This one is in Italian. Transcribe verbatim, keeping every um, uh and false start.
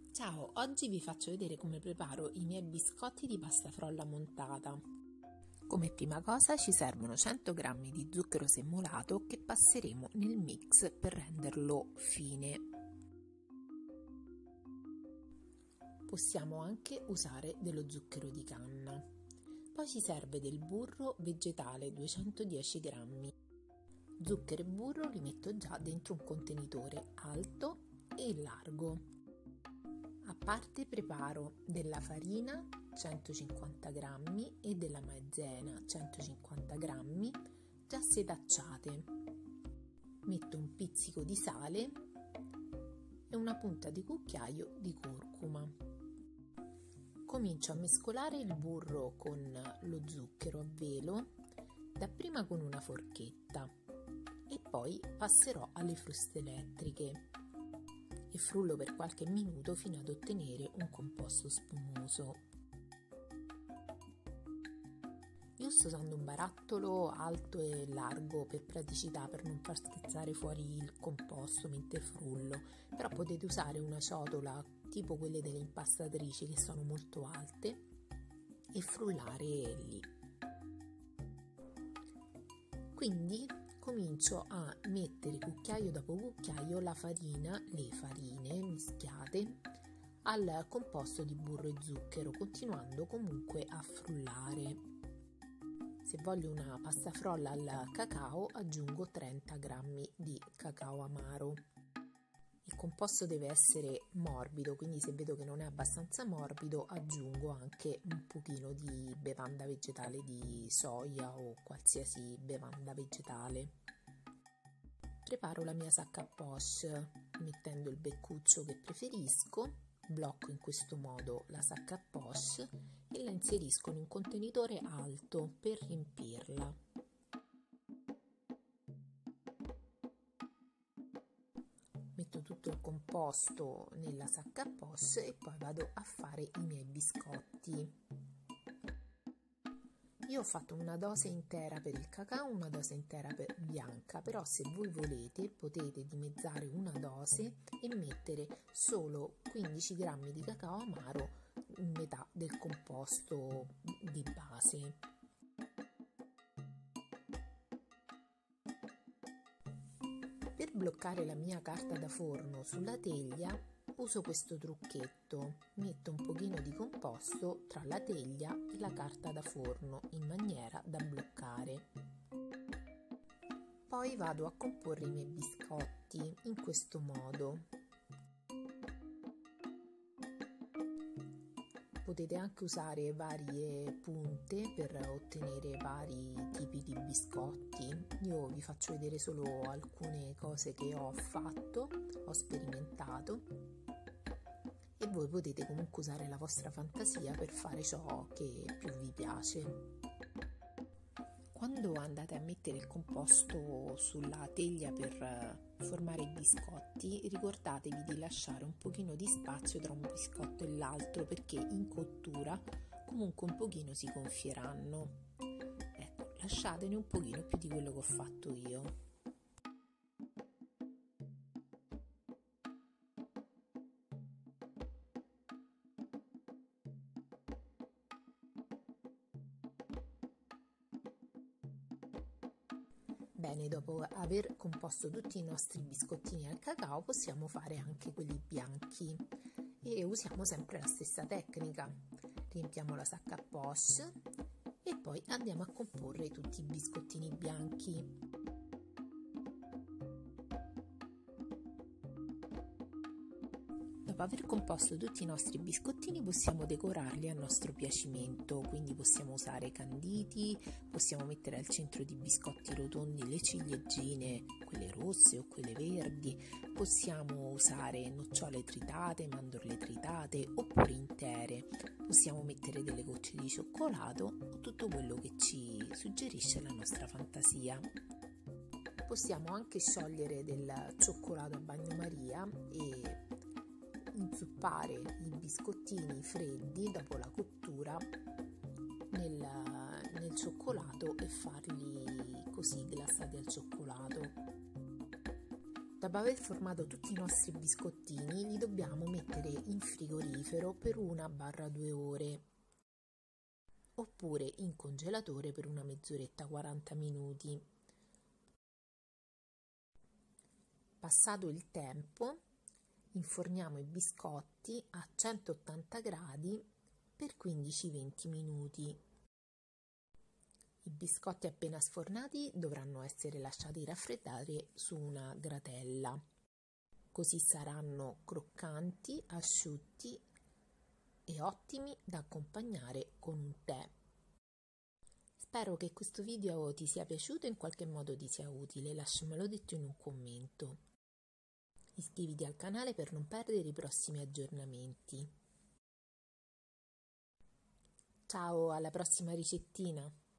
Ciao, oggi vi faccio vedere come preparo i miei biscotti di pasta frolla montata. Come prima cosa ci servono cento grammi di zucchero semolato che passeremo nel mix per renderlo fine. Possiamo anche usare dello zucchero di canna. Poi ci serve del burro vegetale duecentodieci grammi. Zucchero e burro li metto già dentro un contenitore alto e largo. A parte preparo della farina centocinquanta grammi e della maizena centocinquanta grammi già setacciate. Metto un pizzico di sale e una punta di cucchiaio di curcuma. Comincio a mescolare il burro con lo zucchero a velo, dapprima con una forchetta e poi passerò alle fruste elettriche e frullo per qualche minuto fino ad ottenere un composto spumoso. Io sto usando un barattolo alto e largo per praticità, per non far schizzare fuori il composto mentre frullo, però potete usare una ciotola tipo quelle delle impastatrici che sono molto alte e frullare lì. Quindi comincio a mettere cucchiaio dopo cucchiaio la farina, le farine mischiate al composto di burro e zucchero, continuando comunque a frullare. Se voglio una pasta frolla al cacao aggiungo trenta grammi di cacao amaro. Il composto deve essere morbido, quindi se vedo che non è abbastanza morbido aggiungo anche un pochino di bevanda vegetale di soia o qualsiasi bevanda vegetale. Preparo la mia sacca a poche mettendo il beccuccio che preferisco, blocco in questo modo la sacca a poche e la inserisco in un contenitore alto per riempirla. Metto tutto il composto nella sacca a poche e poi vado a fare i miei biscotti. Io ho fatto una dose intera per il cacao, una dose intera per bianca, però se voi volete potete dimezzare una dose e mettere solo quindici grammi di cacao amaro in metà del composto di base. Per bloccare la mia carta da forno sulla teglia uso questo trucchetto, metto un pochino di composto tra la teglia e la carta da forno in maniera da bloccare. Poi vado a comporre i miei biscotti in questo modo. Potete anche usare varie punte per ottenere vari tipi di biscotti. Io vi faccio vedere solo alcune cose che ho fatto, ho sperimentato e voi potete comunque usare la vostra fantasia per fare ciò che più vi piace. Quando andate a mettere il composto sulla teglia per formare i biscotti, ricordatevi di lasciare un pochino di spazio tra un biscotto e l'altro perché in cottura comunque un pochino si gonfieranno. Ecco, lasciatene un pochino più di quello che ho fatto io. Bene, dopo aver composto tutti i nostri biscottini al cacao possiamo fare anche quelli bianchi e usiamo sempre la stessa tecnica. Riempiamo la sacca a poche e poi andiamo a comporre tutti i biscottini bianchi. Dopo aver composto tutti i nostri biscottini possiamo decorarli a nostro piacimento, quindi possiamo usare canditi, possiamo mettere al centro di biscotti rotondi le ciliegine, quelle rosse o quelle verdi, possiamo usare nocciole tritate, mandorle tritate oppure intere, possiamo mettere delle gocce di cioccolato o tutto quello che ci suggerisce la nostra fantasia. Possiamo anche sciogliere del cioccolato a bagnomaria e inzuppare i biscottini freddi dopo la cottura nel, nel cioccolato e farli così glassati al cioccolato. Dopo aver formato tutti i nostri biscottini, li dobbiamo mettere in frigorifero per una barra due ore, oppure in congelatore per una mezz'oretta, quaranta minuti. Passato il tempo, inforniamo i biscotti a centottanta gradi per quindici venti minuti. I biscotti appena sfornati dovranno essere lasciati raffreddare su una gratella, così saranno croccanti, asciutti e ottimi da accompagnare con un tè. Spero che questo video ti sia piaciuto e in qualche modo ti sia utile, lasciamelo detto in un commento. Iscriviti al canale per non perdere i prossimi aggiornamenti. Ciao, alla prossima ricettina!